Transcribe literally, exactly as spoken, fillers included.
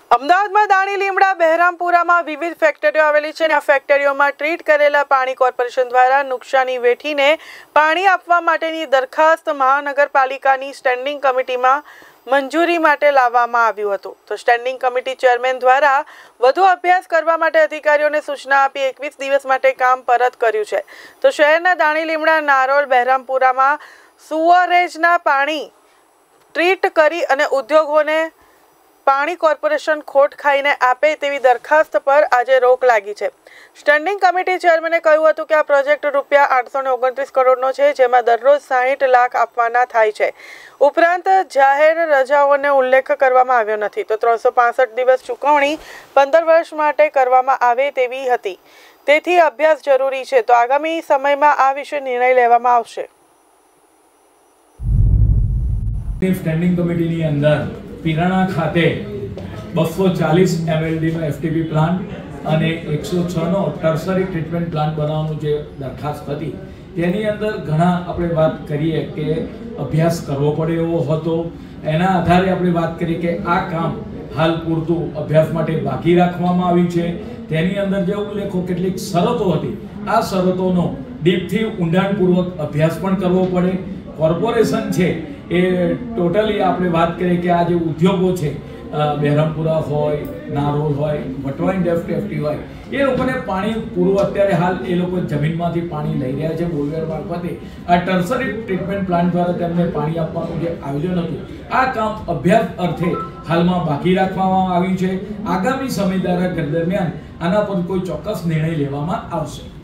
અમદાવાદમાં દાણી લીમડા બહેરામપુરામાં વિવિધ ફેક્ટરીઓ આવેલી છે અને આ ફેક્ટરીઓમાં ટ્રીટ કરેલા પાણી કોર્પોરેશન દ્વારા નુકસાની વેઠીને પાણી આપવા માટેની દરખાસ્ત મહાનગરપાલિકાની સ્ટેન્ડિંગ કમિટીમાં મંજૂરી માટે લાવવામાં આવ્યું હતું। તો સ્ટેન્ડિંગ કમિટી ચેરમેન દ્વારા વધુ અભ્યાસ કરવા માટે અધિકારીઓને સૂચના આપી એકવીસ દિવસ માટે કામ પરત કર્યું છે। તો શહેરના દાણી લીમડા નારોલ બહેરામપુરામાં સુઅરેજના પાણી ટ્રીટ કરી અને ઉદ્યોગોને પાણી કોર્પોરેશન ખોટ ખાઈને આપે તેવી દરખાસ્ત પર આજે રોક લાગી છે। સ્ટેન્ડિંગ કમિટી ચેરમેને કહ્યું હતું કે આ પ્રોજેક્ટ રૂપિયા આઠસો ને ઓગણત્રીસ કરોડનો છે, જેમાં દરરોજ સાહીઠ લાખ આપવાના થાય છે। ઉપરાંત જાહેર રજાઓને ઉલ્લેખ કરવામાં આવ્યો નથી। તો ત્રણસો પાસઠ દિવસ ચૂકવણી પંદર વર્ષ માટે કરવામાં આવે તેવી હતી, તેથી અભ્યાસ જરૂરી છે। તો આગામી સમયમાં આ વિશે નિર્ણય લેવામાં આવશે। સ્ટેન્ડિંગ કમિટીની અંદર પીરાણા ખાતે બસો ચાલીસ એમએલડી નો એફટીપી પ્લાન્ટ અને એકસો છ નો ટર્સરી ટ્રીટમેન્ટ પ્લાન્ટ બનાવવાનું જે દરખાસ્ત હતી તેની અંદર ઘણા આપણે વાત કરીએ કે અભ્યાસ કરવો પડે એવો હતો। એના આધારે આપણે વાત કરીએ કે આ કામ હાલ પૂરતું અભ્યાસ માટે બાકી રાખવામાં આવ્યું છે। તેની અંદર જે ઉલ્લેખો કેટલીક શરતો હતી, આ શરતોનો ડીપથી ઊંડાણપૂર્વક અભ્યાસ પણ કરવો પડે। કોર્પોરેશન છે એ ટોટલી આપણે વાત કરીએ કે આ જે ઉદ્યોગો છે બહેરામપુરા હોય, નારોલ હોય, વટવાઈ ડેફટી હોય, એ લોકોને પાણી પૂરું અત્યારે હાલ એ લોકો જમીનમાંથી પાણી લઈ રહ્યા છે બોરવેલ મારફતે। આ ટર્સરી ટ્રીટમેન્ટ પ્લાન્ટ દ્વારા તેમને પાણી આપવાનું જે આયોજન હતું, આ કામ અભ્યાસ અર્થે હાલમાં બાકી રાખવામાં આવ્યું છે। આગામી સમય દરમિયાન આના પર કોઈ ચોક્કસ નિર્ણય લેવામાં આવશે।